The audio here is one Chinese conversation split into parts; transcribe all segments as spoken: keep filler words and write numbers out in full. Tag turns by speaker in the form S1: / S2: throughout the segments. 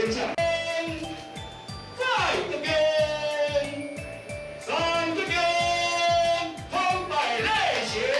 S1: 天下。在这边，上这边，澎湃热血。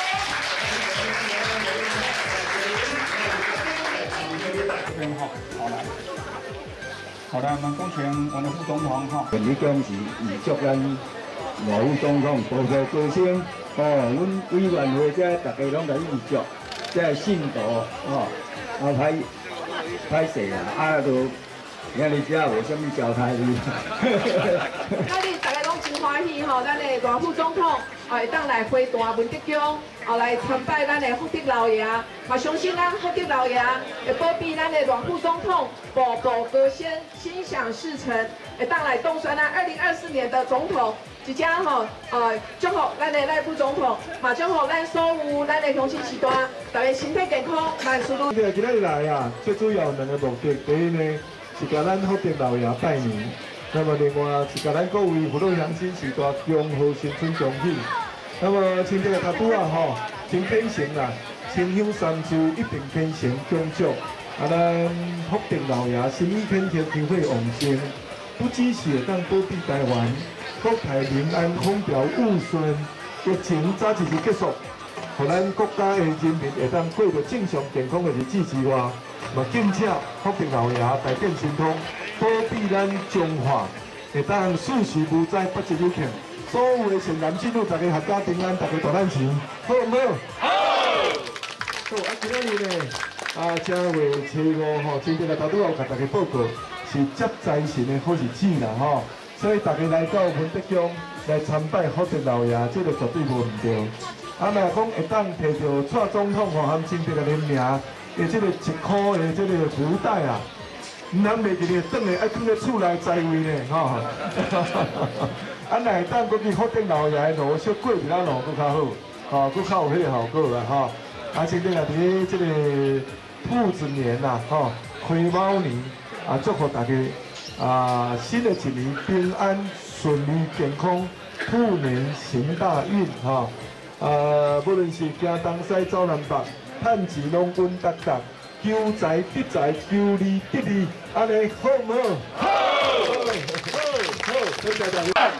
S2: 这边哈，好来。 好的，我们恭请我们副总统哈。
S3: 本日恭喜预祝咱外务总统步步高升。哦，阮委员会这大家拢来预祝，这信徒哦，啊歹歹势啊，啊都今日遮无啥物交代你。
S4: 今日大家拢真欢喜吼，咱的外副总统啊会当来回大文德宫，后来参拜咱的福德老爷，嘛相信咱福德老爷会保庇咱的外副总统步步高升，心想事成，会当来当选咱二零二四年的总统。 即将吼，呃，祝福咱的赖副总统，嘛祝福咱所有咱的乡亲时代，大家身体健康，万事如意。
S5: 今日来啊，最主要两个目的，第一呢是甲咱福德老爷拜年，那么另外是甲咱各位福乐乡亲时代恭贺新春恭喜。那么像这个塔拄啊吼，真典型啦，清香三州一定天成恭祝，啊咱福德老爷心意恳切，天会旺盛，不只是会当保庇台湾。 国泰民安，风调雨顺，疫情早日结束，互咱国家的人民会当过着正常健康的日子之外，嘛敬请福德老爷大展神通，保庇咱中华会当事事无灾，不疾有欠。所有的善男信女，大家阖家平安，大家大赚钱，好唔好？好。好，啊，今仔日呢，啊，正月初五吼，今天来头拄有甲大家报告，是接财神的好日子啦，吼。 所以大家来到文德宫来参拜福德老爷，这个绝对无唔对。啊，若讲会当摕到蔡总统吼含亲笔的联名的这个一箍的这个福袋啊，唔通袂记哩，转来爱放在厝内在位呢，吼。啊，若会当过去福德老爷的路小过其他路搁较好，吼，搁较有迄个效果啦，吼。啊，今天啊，伫这个兔子年呐，吼，癸卯年啊，祝福大家。 啊，新的一年平安顺利健康，兔年行大运哈！啊，无论是行东西走南北，趁钱拢稳达达，求财得财，求利得利，安尼好唔好？好，好，好，多谢大家。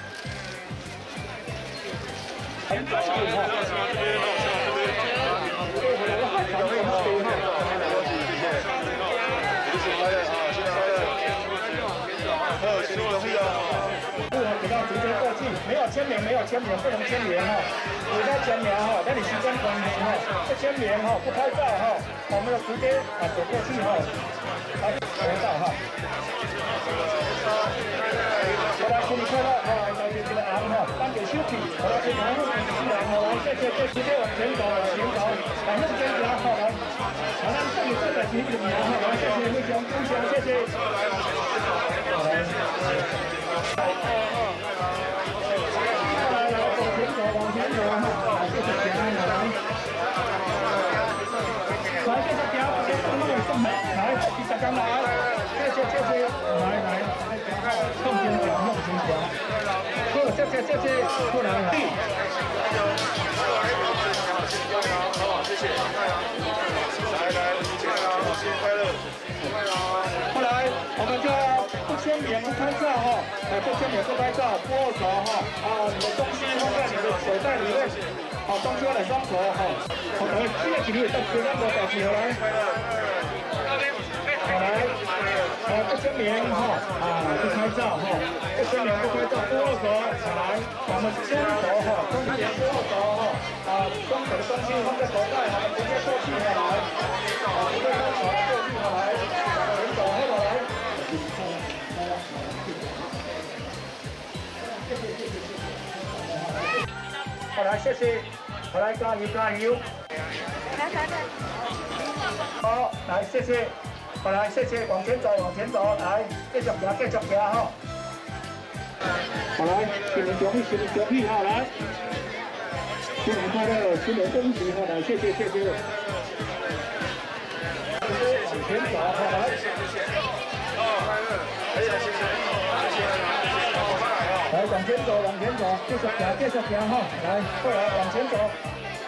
S6: 没有签名，没有签名，不能签名哈。有在签名哈，那你时间关系哈，不签名哈，不拍照哈，我们的直接啊走过去哈，来拍照哈。好来，新年快乐哈！来这个阿哈，颁给休息。好来，这个阿木自然好来，谢谢，这直接往前走，往前走，往那边走好来。好，那这里这个提名哈，来谢谢魏雄，魏雄谢谢。好来。 往前走哈，来，谢谢平安的来，来，谢谢平安，谢谢送麦送麦，来，第十张来，谢谢谢谢，来来，送金条，送金条，好，谢谢谢谢，过来来。好，谢谢，来来，新年快乐，后来我们就不签名不拍照哈，来不签名不拍照，不握手哈，啊，你的东西放在你的手袋里面，好，东西来双手哈，好来，这个几率到十三个表示好来，好来，好不签名哈，啊不拍照哈，不签名不拍照，不握手，来，我们牵手哈，中间不握手哈，啊，双手的东西放在手袋，我们直接过去哈来，啊，不会双手过去哈来，人手后来。 好来，谢谢，好来，加油加油！来来来，好，来谢谢，好来谢谢，往前走往前走，来继续行继续行哈。好来，新年恭喜新年恭喜哈来，新年快乐，新年恭喜哈来，谢谢谢谢。往前走哈来，哦，快乐，谢谢谢谢。 来，往前走，往前走，继续行，继续行哈！来，过来，往前走。